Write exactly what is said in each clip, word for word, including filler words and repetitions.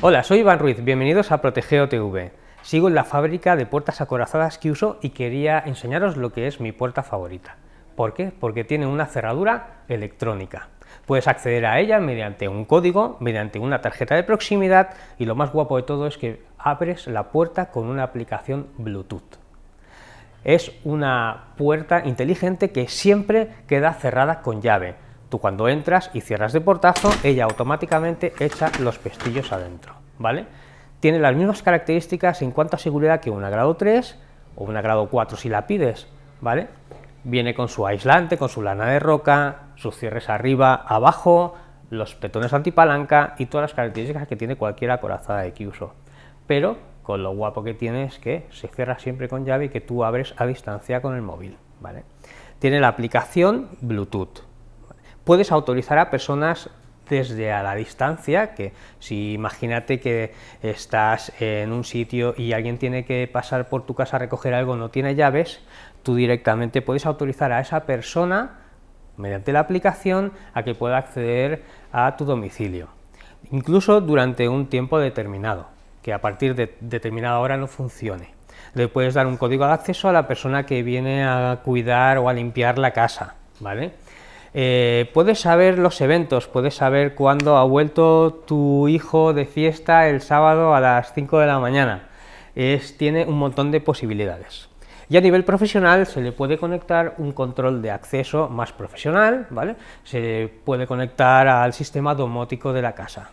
Hola, soy Iván Ruiz, bienvenidos a Protegeo T V. Sigo en la fábrica de puertas acorazadas que uso y quería enseñaros lo que es mi puerta favorita. ¿Por qué? Porque tiene una cerradura electrónica. Puedes acceder a ella mediante un código, mediante una tarjeta de proximidad y lo más guapo de todo es que abres la puerta con una aplicación Bluetooth. Es una puerta inteligente que siempre queda cerrada con llave. Tú cuando entras y cierras de portazo, ella automáticamente echa los pestillos adentro, ¿vale? Tiene las mismas características en cuanto a seguridad que una grado tres o una grado cuatro si la pides, ¿vale? Viene con su aislante, con su lana de roca, sus cierres arriba, abajo, los petones antipalanca y todas las características que tiene cualquier acorazada de que uso. Pero con lo guapo que tiene es que se cierra siempre con llave y que tú abres a distancia con el móvil, ¿vale? Tiene la aplicación Bluetooth. Puedes autorizar a personas desde a la distancia, que si imagínate que estás en un sitio y alguien tiene que pasar por tu casa a recoger algo, no tiene llaves, tú directamente puedes autorizar a esa persona, mediante la aplicación, a que pueda acceder a tu domicilio, incluso durante un tiempo determinado, que a partir de determinada hora no funcione. Le puedes dar un código de acceso a la persona que viene a cuidar o a limpiar la casa, ¿vale? Eh, puedes saber los eventos, puedes saber cuándo ha vuelto tu hijo de fiesta el sábado a las cinco de la mañana. Es, tiene un montón de posibilidades. Y a nivel profesional se le puede conectar un control de acceso más profesional, ¿vale? Se puede conectar al sistema domótico de la casa,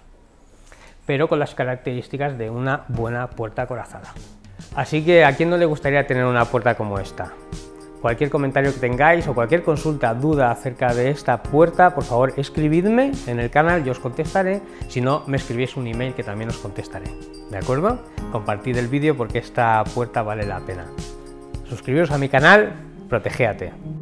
pero con las características de una buena puerta acorazada. Así que, ¿a quién no le gustaría tener una puerta como esta? Cualquier comentario que tengáis o cualquier consulta, duda acerca de esta puerta, por favor escribidme en el canal, yo os contestaré. Si no, me escribís un email que también os contestaré. ¿De acuerdo? Compartid el vídeo porque esta puerta vale la pena. Suscribiros a mi canal, protegéate.